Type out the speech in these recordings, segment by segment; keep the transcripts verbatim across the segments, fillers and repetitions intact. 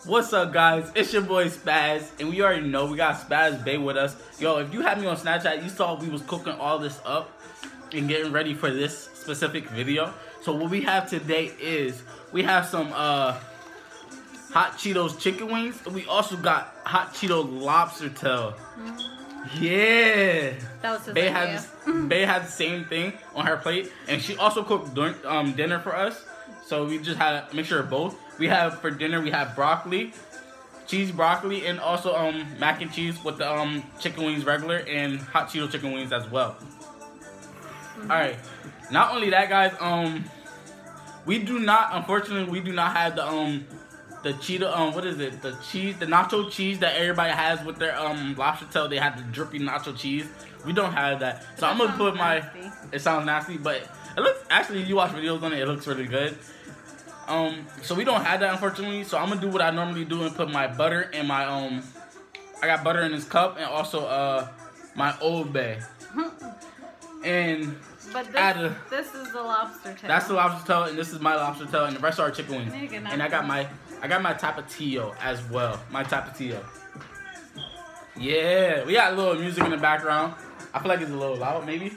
What's up, guys? It's your boy Spaz, and we already know we got Spaz Bay with us. Yo, if you had me on Snapchat, you saw we was cooking all this up and getting ready for this specific video. So what we have today is we have some uh, hot Cheetos chicken wings, and we also got hot Cheeto lobster tail. Mm-hmm. Yeah, that was his Bay idea. had Bay had the same thing on her plate, and she also cooked um, dinner for us. So we just had a mixture of both. We have for dinner we have broccoli, cheese broccoli, and also um mac and cheese with the um chicken wings regular and hot Cheeto chicken wings as well. Mm-hmm. All right. Not only that, guys, um we do not, unfortunately, we do not have the um the Cheeto um what is it the cheese the nacho cheese that everybody has with their um lobster tail. They have the drippy nacho cheese. We don't have that, so that I'm gonna put my. Nasty. It sounds nasty, but it looks actually. If you watch videos on it, it looks really good. Um, so we don't have that, unfortunately. So I'm gonna do what I normally do and put my butter in my um. I got butter in this cup and also uh my Old Bay. And but this, add a, this is the lobster tail. That's the lobster tail, and this is my lobster tail, and the rest are chicken wings. And I got my I got my tapatio as well. My tapatio. Yeah, we got a little music in the background. I feel like it's a little loud, maybe.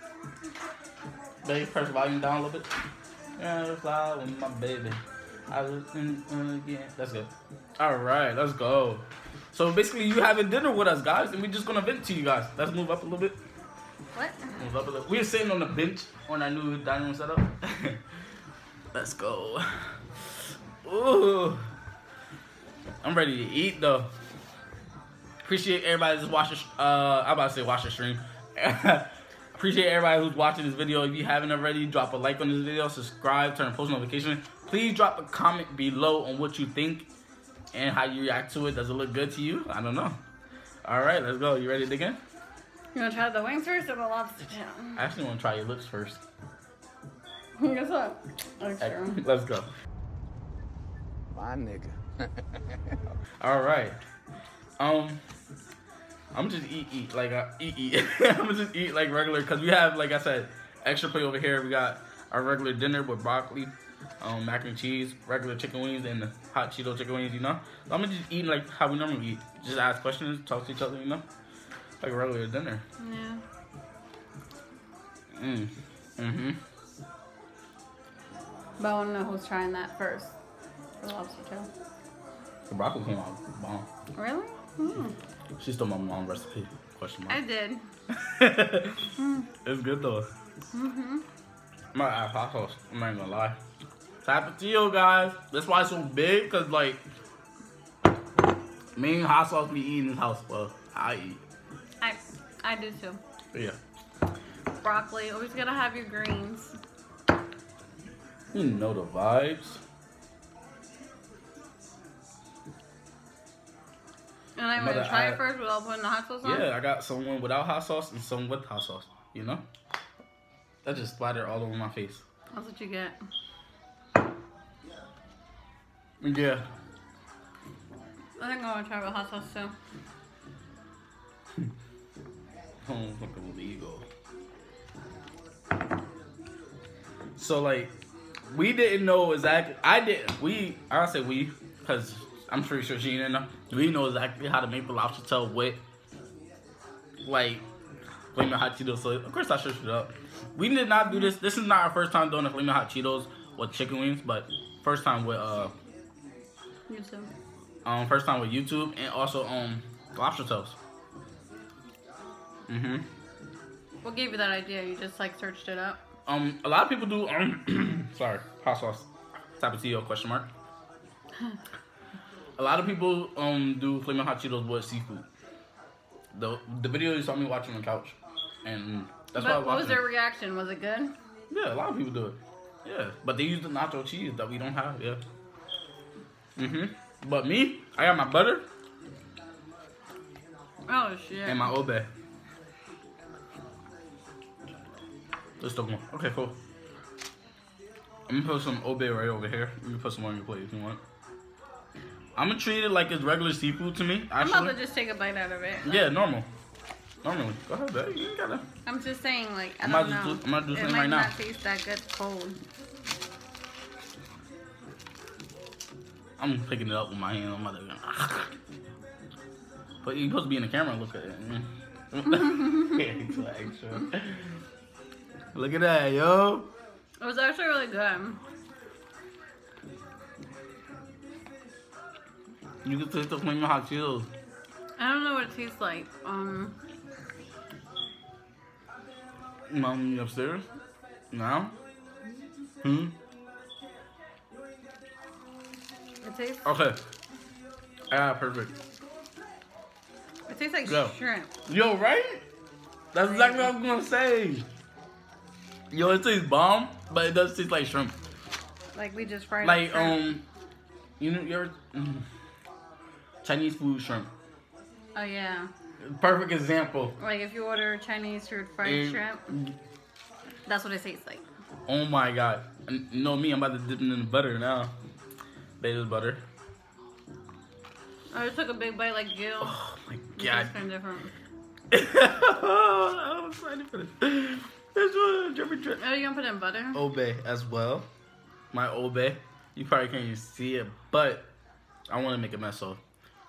Baby, press the volume down a little bit. Yeah, fly with my baby. I was in again. That's good. All right, let's go. So basically, you having dinner with us, guys, and we're just gonna vent to you guys. Let's move up a little bit. What? Move up a little. We're sitting on the bench on our new dining room setup. Let's go. Ooh, I'm ready to eat though. Appreciate everybody that's watching. Uh, I'm about to say watch the stream. Appreciate everybody who's watching this video. If you haven't already, drop a like on this video, subscribe, turn on post notifications. Please drop a comment below on what you think and how you react to it. Does it look good to you? I don't know. All right, let's go. You ready to dig in? You want to try the wings first or the lobster tail? I actually want to try your lips first. Guess what? Okay. Let's go. My nigga. All right. Um... I'm just eat, eat, like, uh, eat, eat. I'm gonna just eat like regular, because we have, like I said, extra plate over here. We got our regular dinner with broccoli, um, mac and cheese, regular chicken wings, and the hot Cheeto chicken wings, you know? So I'm gonna just eat like how we normally eat. Just ask questions, talk to each other, you know? Like a regular dinner. Yeah. Mm. Mm-hmm. But I wanna know who's trying that first. The lobster tail. The broccoli came out bomb. Really? Hmm. She stole my mom's recipe. Question mark. I did. mm. It's good though. Mm-hmm. I'm gonna add hot sauce. I'm not gonna lie. Tapatio, guys. That's why it's so big, cause like me and hot sauce be eating in this house. Well, I eat. I I do too. Yeah. Broccoli. Always gotta have your greens. You know the vibes. And I'm gonna try it first without putting the hot sauce on? Yeah, I got someone without hot sauce and some with hot sauce, you know? That just splattered all over my face. That's what you get. Yeah. I think I wanna try with hot sauce too. Oh, fucking legal. So, like, we didn't know exactly. I didn't. We, I'll say we, because I'm pretty sure she didn't know. We know exactly how to make the lobster tail with, like, Flamin' Hot Cheetos. So, of course, I searched it up. We did not do this. This is not our first time doing the Flamin' Hot Cheetos with chicken wings, but first time with, uh, YouTube. Um, first time with YouTube and also, um, lobster tails. Mm-hmm. What gave you that idea? You just, like, searched it up? Um, a lot of people do, um, sorry, hot sauce, Tapatio, question mark. A lot of people um do Flamin' Hot Cheetos with seafood. The the video you saw me watching on the couch, and that's why I was what was their it. reaction? Was it good? Yeah, a lot of people do it. Yeah, but they use the nacho cheese that we don't have. Yeah. Mhm. But me, I got my butter. Oh shit. And my Old Bay. Let's talk more. Okay, cool. I'm gonna put some Old Bay right over here. You can put some on your plate if you want. I'm gonna treat it like it's regular seafood to me. Actually. I'm about to just take a bite out of it. Yeah, normal. Normally. Go ahead, babe. You ain't gotta. I'm just saying, like, I I'm don't about know. to do, I'm about to do it something might right now. not taste that good cold. I'm picking it up with my hand. I'm about to. But you're supposed to be in the camera and look at it. Extra, extra. Look at that, yo. It was actually really good. You can taste the flaming hot Cheetos. I don't know what it tastes like. Um, Mom, you upstairs? Now? Hmm? it tastes. Okay. Ah, perfect. It tastes like Go. shrimp. Yo, right? That's exactly what I was gonna say. Yo, it tastes bomb, but it does taste like shrimp. Like we just fried. Like, shrimp. um, you know, your mm, Chinese food shrimp. Oh yeah. Perfect example. Like if you order Chinese food fried And- shrimp, that's what it tastes like. Oh my god. And you know me, I'm about to dip it in the butter now. Baby's butter. I just took a big bite like Jill. Oh my It god. tastes kind of different. I'm excited for this. This one, drippy drip. Oh, you gonna put it in butter? Obey as well. My Obey. You probably can't even see it, but I want to make a mess of.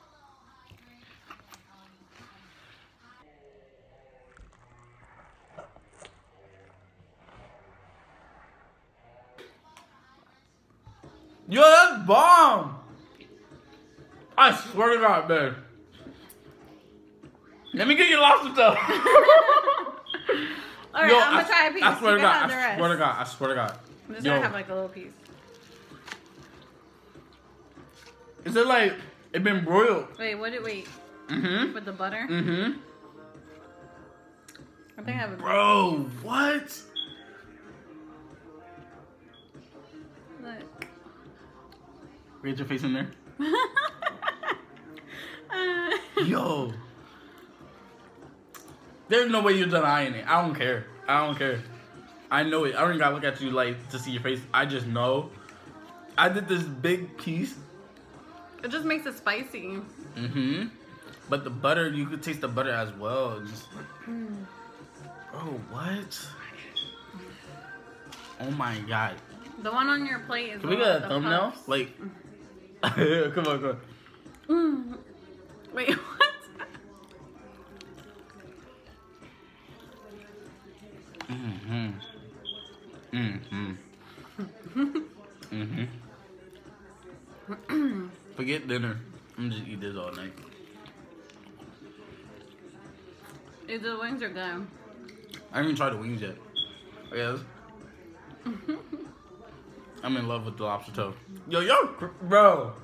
Yo, that's bomb! I swear to God, man. Let me get your lobster tail. Alright, Yo, I'm gonna I, try a piece. I swear You to can God, have the I rest. swear to God, I swear to God. I'm just Yo. gonna have like a little piece. Is it like it been broiled? Wait, what did wait? Mm-hmm. With the butter? Mm-hmm. I think I have a Bro, what? Look. Get your face in there. Uh, Yo. There's no way you're denying it. I don't care. I don't care. I know it. I don't even gotta look at you like to see your face. I just know. I did this big piece. it just makes it spicy. Mm-hmm. But the butter, you could taste the butter as well. Just, bro, what? Oh my god. The one on your plate is Can we the- get a the thumbnail? puffs. Like, come on, come on. Mm. Wait, what? Mm-hmm. Mm-hmm. Mm-hmm. Forget dinner. I'm just eat this all night. If the wings are good. I haven't even tried the wings yet. I guess. I'm in love with the lobster tail. Yo, yo, cr- bro.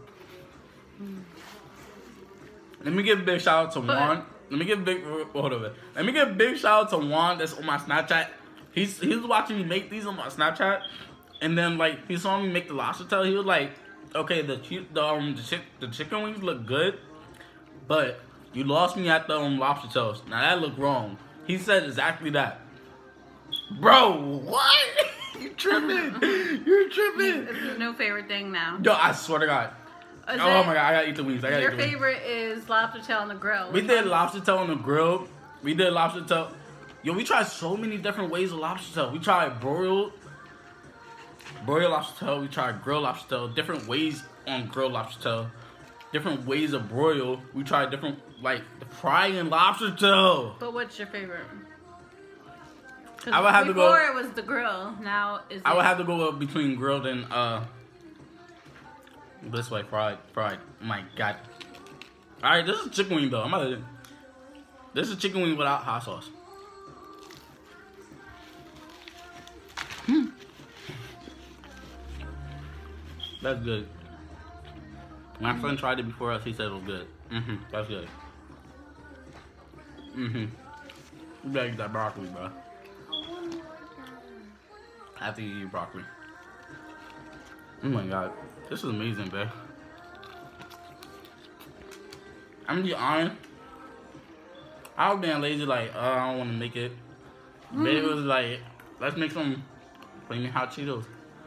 Let me give a big shout out to Juan. Let me give a big hold on. Let me give a big shout out to Juan. That's on my Snapchat. He's he was watching me make these on my Snapchat, and then like he saw me make the lobster tail. He was like, "Okay, the chi- the um the, chick, the chicken wings look good, but you lost me at the um lobster tails. Now that looked wrong." He said exactly that. Bro, what? You tripping? You're tripping. It's your new favorite thing now. Yo, I swear to God. Is Oh it- my God, I gotta eat the wings. I gotta Your eat the wings. favorite is lobster tail on the grill. We Which did one? lobster tail on the grill. We did lobster tail. Yo, we tried so many different ways of lobster tail. We tried broiled, broiled lobster tail. We tried grilled lobster tail. Different ways on grilled lobster tail. Different ways of broil. We tried different, like, frying lobster tail. But what's your favorite? 'Cause I would have to go- Before it was the grill. Now is I would it- have to go between grilled and, uh, this way, fried, fried. Oh my God. All right, this is chicken wing, though. I'm about to, this is chicken wing without hot sauce. Hmm. That's good. My friend tried it before us. He said it was good. Mm-hmm. That's good. Mm-hmm. You better eat that broccoli, bro. After you eat broccoli. Oh my God. This is amazing, babe. I'm gonna be honest. I was being lazy, like, uh, I don't want to make it. Mm. Babe was like, let's make some flaming hot Cheetos.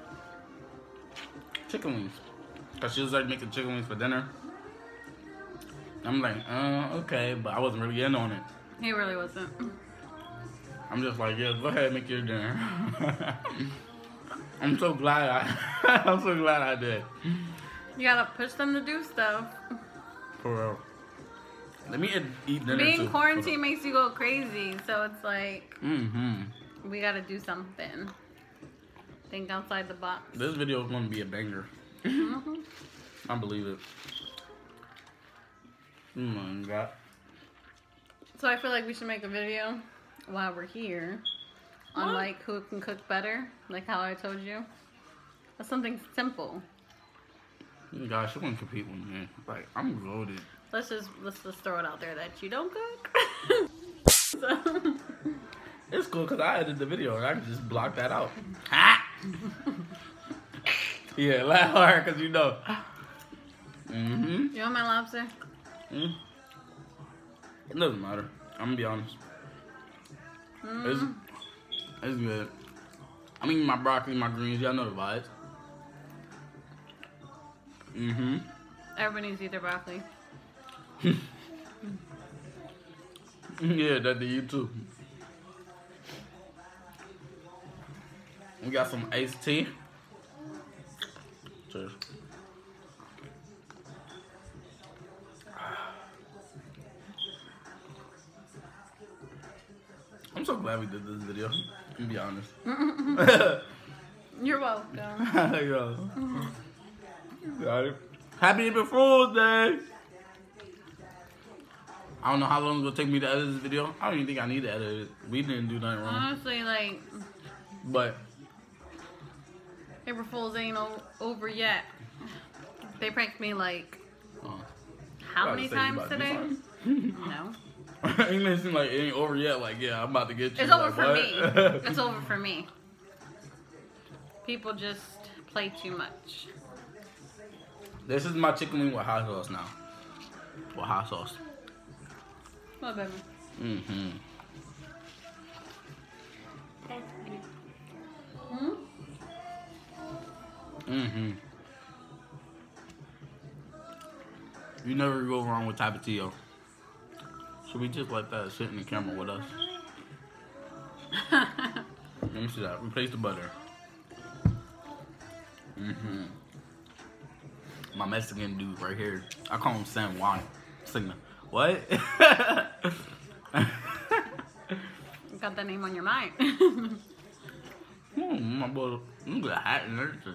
Chicken wings. Because she was like making chicken wings for dinner. I'm like, uh, okay, but I wasn't really in on it. He really wasn't. I'm just like, yeah, go ahead and make your dinner. I'm so glad I, I'm so glad I did. You gotta push them to do stuff. For real. Let me eat, eat dinner Being too. quarantine makes you go crazy, so it's like Mm-hmm. we gotta do something. Think outside the box. This video is gonna be a banger. Mm-hmm. I believe it. Oh my god. So I feel like we should make a video while we're here on What? like who can cook better, like how I told you. That's something simple. Gosh, she wouldn't compete with me. Like, I'm loaded. Let's just let's just throw it out there that you don't cook. So, It's cool because I edited the video and I can just block that out. Ha! Yeah, laugh hard because you know. Mm-hmm. you want my lobster? Mm. It doesn't matter. I'm gonna be honest. Mm. It's, it's good. I'm eating my broccoli, my greens. Y'all know the vibes. Mm-hmm. Everybody needs to eat their broccoli. Yeah, that did you too. We got some iced tea. Cheers. I'm so glad we did this video. To be honest. You're welcome. Yo. Got it. Happy April Fool's Day! I don't know how long it's gonna take me to edit this video. I don't even think I need to edit it. We didn't do nothing wrong. Honestly, like But April Fool's ain't o- over yet. They pranked me like uh, how I many was saying times about to do today? something. No. It may seem like it ain't over yet. Like, yeah, I'm about to get you. It's over like, for what? me. It's over for me. People just play too much. This is my chicken wing with hot sauce now. With hot sauce. What, baby? Mm-hmm. Hmm? Mm-hmm. You never go wrong with Tapatio. Should we just let that sit in the camera with us? Let me see that. Replace the butter. Mm-hmm. My Mexican dude right here. I call him San Juan. Sigma. What? Got that name on your mind. Oh, my boy. Look at the hat and everything.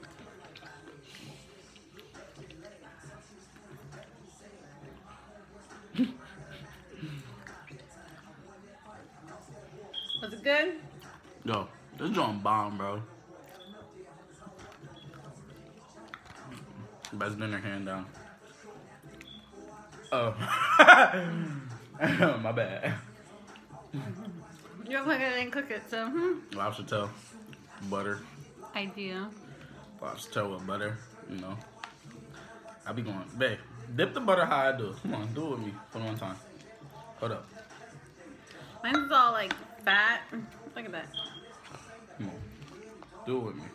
Was it good? Yo, this joint bomb, bro. Best dinner hand down. Oh. My bad. You look like I didn't cook it, so hmm. Lobster tail. Butter. Idea. Lobster tail with butter. You know. I be going, babe, dip the butter how I do. Come on, do it with me for one time. Hold up. Mine's all like fat. Look at that. Come on. Do it with me.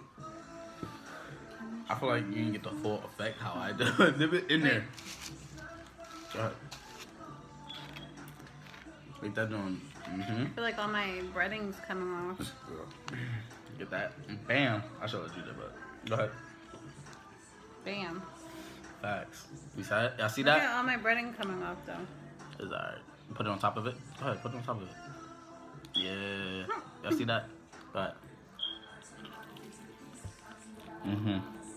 I feel like you didn't get the full effect how I do it. Dip it in there. Go ahead. Make that doing. Mm-hmm. I feel like all my breading's coming off. Get that. Bam. I should let you do that, but go ahead. Bam. Facts. You see that? Y'all see Look that? at all my breading coming off though. It's alright. Put it on top of it. Go ahead, put it on top of it. Yeah. Y'all see that? Go ahead. Mm-hmm.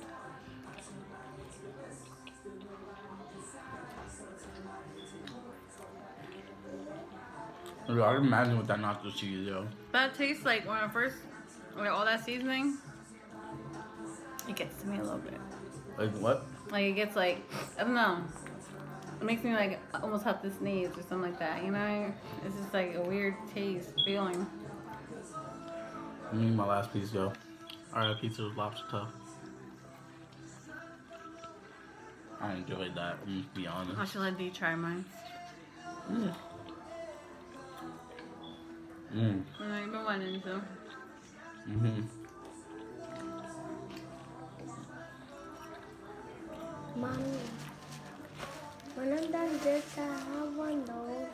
Yo, I can imagine what that nacho cheese, yo. That tastes like when I first, with all that seasoning, it gets to me a little bit. Like what? Like it gets like, I don't know. It makes me like almost have to sneeze or something like that, you know? It's just like a weird taste, feeling. Let me eat my last piece, yo. Alright, pizza with lobster tail. I enjoyed that, I'm gonna be honest. I should let D try mine. Mm. Mm. I know you've been wanting to. Mm-hmm. Mami, manandan de esta agua no.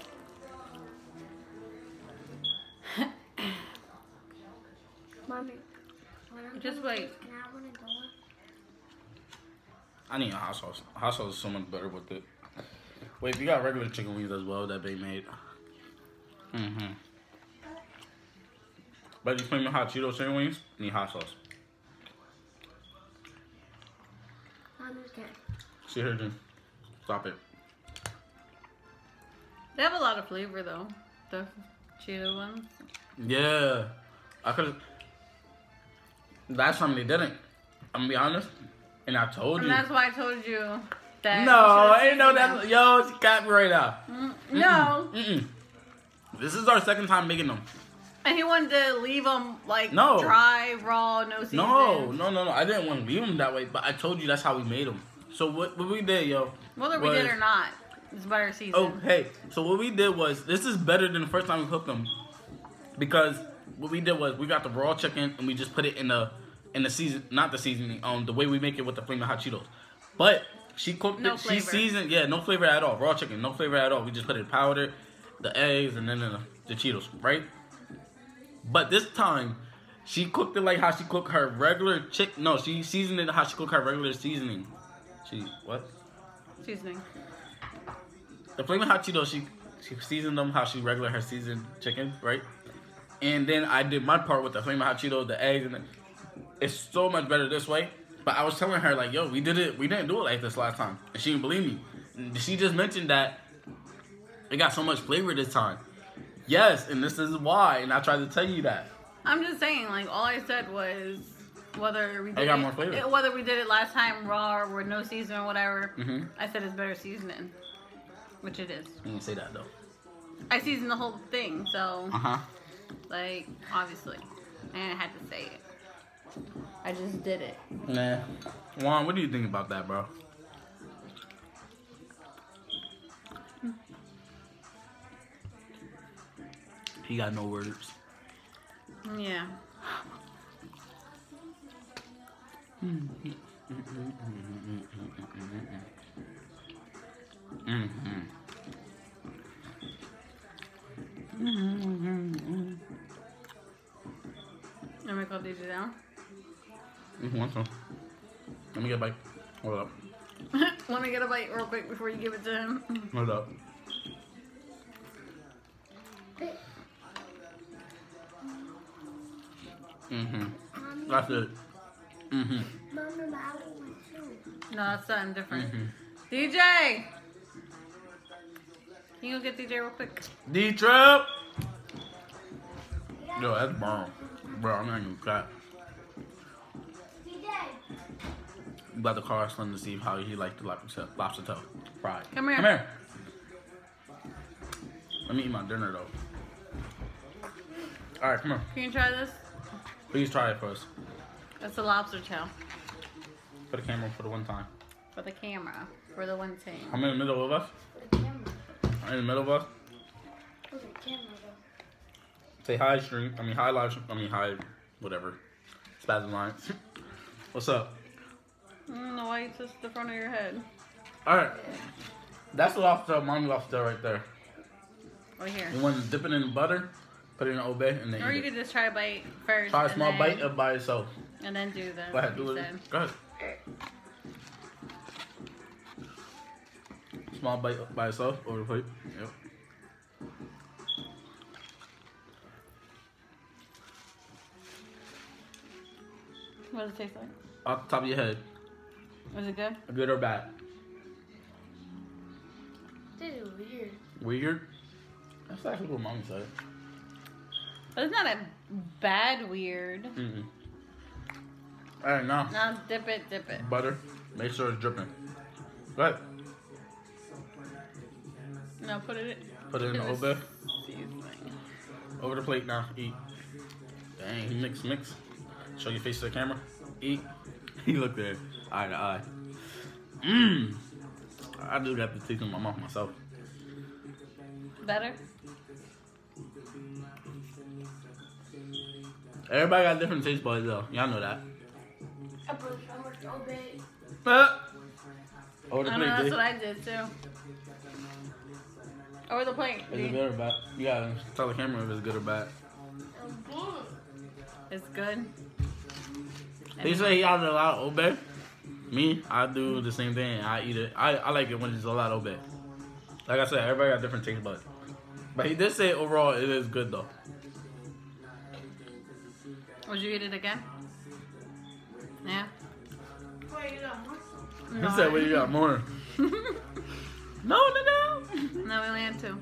Mami, Just wait. can I open the door? I need a hot sauce. Hot sauce is so much better with it. Wait, we got regular chicken wings as well that they made. Mm-hmm. But you flaming hot Cheetos chicken wings need hot sauce. Okay. See here, Jen. Stop it. They have a lot of flavor though. The Cheeto ones. Yeah. I could. Last time they didn't. I'm gonna be honest. And I told And you. that's why I told you that. No, you I should've ain't know seen that. them. Yo, she got me right now. Mm, no. Mm-mm. This is our second time making them. And he wanted to leave them like No. dry, raw, no season. No, no, no, no. I didn't want to leave them that way, but I told you that's how we made them. So what, what we did, yo. Whether we was- did or not, it's better season. Oh, hey. So what we did was, this is better than the first time we cooked them. Because what we did was, we got the raw chicken and we just put it in the, in the season, not the seasoning, um, the way we make it with the flaming hot Cheetos. But she cooked No it, she flavor. seasoned, yeah, no flavor at all. Raw chicken, no flavor at all. We just put it in powder, the eggs, and then the, the Cheetos, right? But this time, she cooked it like how she cooked her regular chicken. No, she seasoned it how she cooked her regular seasoning. She, what? Seasoning. The flaming hot Cheetos, she she seasoned them how she regular her seasoned chicken, right? And then I did my part with the flaming hot Cheetos, the eggs, and the, it's so much better this way. But I was telling her like, yo, we did it, we didn't do it like this last time, and she didn't believe me. And she just mentioned that it got so much flavor this time. Yes, and this is why. And I tried to tell you that. I'm just saying, like all I said was whether we did I got it, more flavor. it- whether we did it last time raw or with no season or whatever. Mhm. I said it's better seasoning, which it is. You didn't say that though. I seasoned the whole thing, so Uh huh. like obviously, and I had to say it. I just did it. Nah. Juan, what do you think about that, bro? He got no words. Yeah. Mm-hmm. Let me call D J down. You want some? Let me get a bite. Hold up. Let me get a bite real quick before you give it to him. Hold up. Mm-hmm. That's it. Mm-hmm. Mama, I want too. No, that's something different. Mm-hmm. D J! Can you go get D J real quick? D-Trip! Yo, that's bomb. Bro, I'm not even cut. D J. You about to call our son to see how he liked the lobster, lobster tail fried. Come here. Come here. Let me eat my dinner though. Alright, come on. Can you try this? Please try it first. That's a lobster tail. For the camera for the one time. For the camera. For the one thing. I'm in the middle of us. For the camera. I'm in the middle of us. For the camera, though. Say hi, stream. I mean, hi, live stream. I mean, hi, whatever. Spasm line. What's up? I don't know why you touched the front of your head. Alright. That's the lobster, mommy lobster right there. Right here. You want to dip it in butter, put it in Old Bay, and then Or eat you it. could just try a bite first. Try a and small then, bite of by itself. And then do the. Go ahead, do you it. said. Go ahead. Small bite by itself over the plate. Yep. What does it taste like? Off the top of your head, Is it good? good or bad? This is weird. Weird? That's actually what mommy said. But it's not a bad weird. Mm-mm. Alright, now, Now dip it, dip it. butter. Make sure it's dripping. Go ahead. No, put it. Put it in the in Old the Bay. seasoning. Over the plate now. Eat. Dang, he mix, mix. Show your face to the camera. Eat. He looked there. Eye to eye. Mmm. I just got the taste in my mouth myself. Better? Everybody got different taste buds though. Y'all know that. I put so much obey. Ah. Over the I plate, know, that's D. what I did too. Over the plate. Is D. it good or bad? You gotta tell the camera if it's good or bad. It's good. He said he had a lot of Old Bay. Me, I do the same thing. I eat it. I, I like it when there's a lot of Obey. Like I said, everybody got different taste buds. But he did say overall it is good though. Would you eat it again? Yeah. Wait, you got more? No. He said, well, you got more. No, no, no. No, we only had two.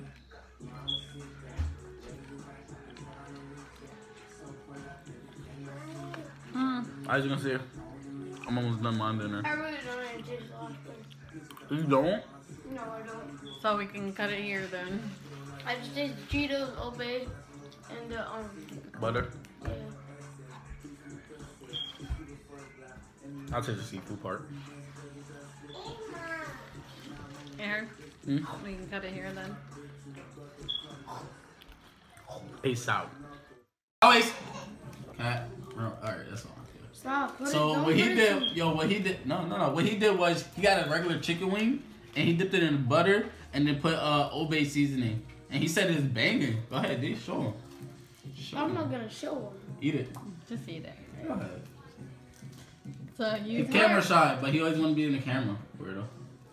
Mm. I was gonna say, I'm almost done my dinner. I really don't want to taste the last one. You don't? No, I don't. So we can cut it here then. I just taste Cheetos, Obey, and the um. Butter? Yeah. I'll take the seafood part. Here. Hmm? We can cut it here then. Peace out. Always. Cat. Alright, that's all. Stop. Put So it, don't what he put it did, in- yo, what he did, no, no, no. What he did was he got a regular chicken wing and he dipped it in butter and then put uh Obey seasoning. And he said it's banging. Go ahead, dude, show him. Show I'm him. not gonna show him. Eat it. Just eat it. Go ahead. So you He's camera shy, but he always want to be in the camera. Weirdo.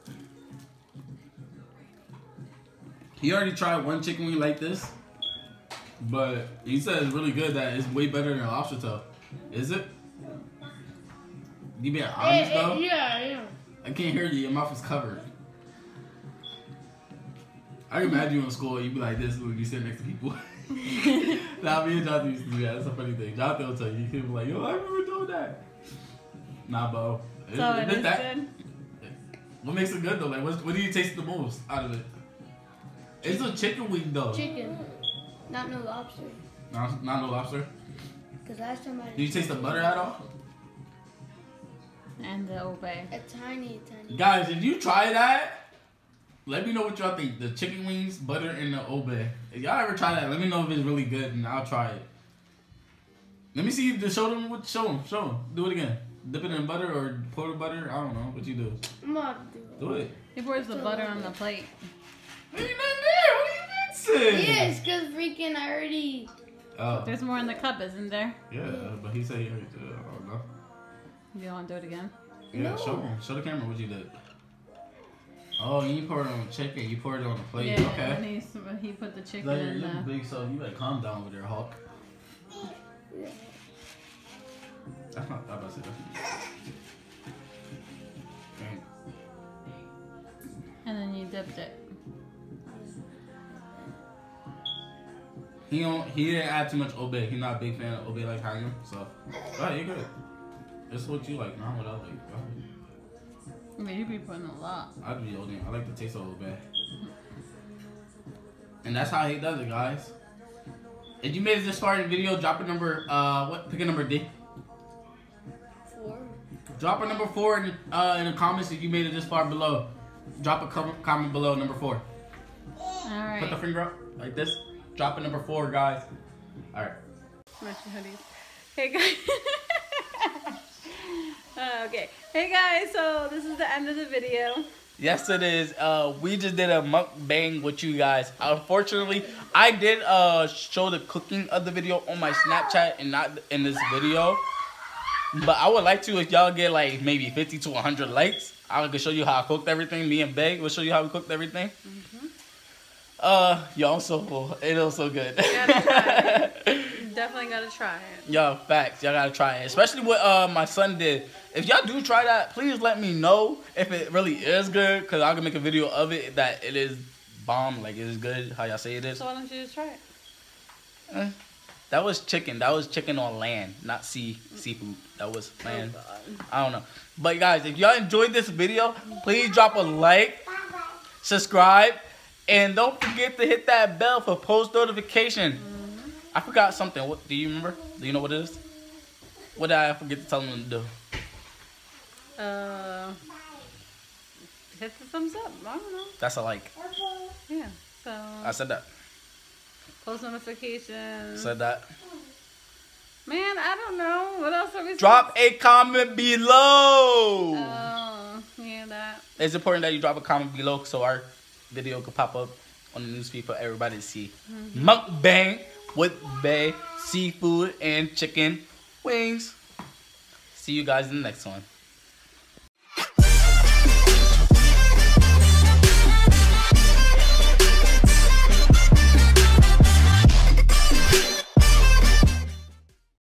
He already tried one chicken wing like this, but he said it's really good. That it's way better than a lobster tail. Is it? You being honest Eh, eh, though? yeah, yeah. I can't hear you. Your mouth is covered. I can imagine you in school. You be like this when you sit next to people. Nah, me and Jonathan used to do that. That's a funny thing. Jonathan will tell you. He can be like, yo, I remember doing that. Nah, bro. So it is that, good? What makes it good though? Like, what, what do you taste the most out of it? It's a chicken wing though. Chicken, not no lobster. Not, not no lobster. Cause last time I Do you taste the butter at all? And the Obey. a tiny, tiny. Guys, if you try that, let me know what y'all think. The chicken wings, butter, and the Obey. If y'all ever try that, let me know if it's really good, and I'll try it. Let me see. Just show them. What, show them. Show them. Do it again. Dip it in butter or pour the butter. I don't know what you do. I'm about to do it. Do it. He pours the butter on the plate. Ain't nothing there. What are you mixing? Yes, cause freaking I already. Oh. There's more in the cup, isn't there? Yeah, but he said he already did it. I don't know. You don't want to do it again? Yeah, No. show him. Show the camera what you did. Oh, you poured it on the chicken. You poured it on the plate. Yeah, Okay. and he, he put the chicken Like, in you're the... big, so you better calm down with your Hulk. Yeah. That's not that bad. Okay. And then you dipped it. He don't. He didn't add too much Obey. He's not a big fan of Obey like I am. So, alright, you're good. It's what you like, not what I like. Go ahead. I mean, you be putting a lot. I'd be holding. I like the taste of Obey. And that's how he does it, guys. If you made it this far in the video, drop a number. Uh, what? Pick a number D. Four. Drop a number four in, uh, in the comments if you made it this far below. Drop a com comment below number four. All Put the right. finger up like this. Drop a number four, guys. All right. Matching hoodies. Hey guys. Uh, okay. Hey guys, so this is the end of the video. Yes, it is. Uh, we just did a mukbang with you guys. Unfortunately, I did uh show the cooking of the video on my Snapchat and not in this video. But I would like to, if y'all get like maybe fifty to one hundred likes, I could show you how I cooked everything. Me and Beg will show you how we cooked everything. Mm-hmm. Uh, y'all so full. It was so good. You gotta try it. You definitely gotta try it. Yo, facts. Y'all gotta try it. Especially what uh my son did. If y'all do try that, please let me know if it really is good. Because I can make a video of it that it is bomb. Like, it is good. How y'all say it is. So why don't you just try it? Eh, that was chicken. That was chicken on land. Not sea seafood. That was land. Oh, God. I don't know. But guys, if y'all enjoyed this video, please drop a like, subscribe, and don't forget to hit that bell for post notification. Mm-hmm. I forgot something. What do you remember? Do you know what it is? What did I forget to tell them to do? Uh, hit the thumbs up. I don't know. That's a like. Yeah. So I said that. post notifications. Said that. Man, I don't know. What else are we? Drop a comment below. Oh, yeah, that. It's important that you drop a comment below so our video could pop up on the newsfeed for everybody to see. Mm-hmm. Mukbang with Bay, seafood, and chicken wings. See you guys in the next one.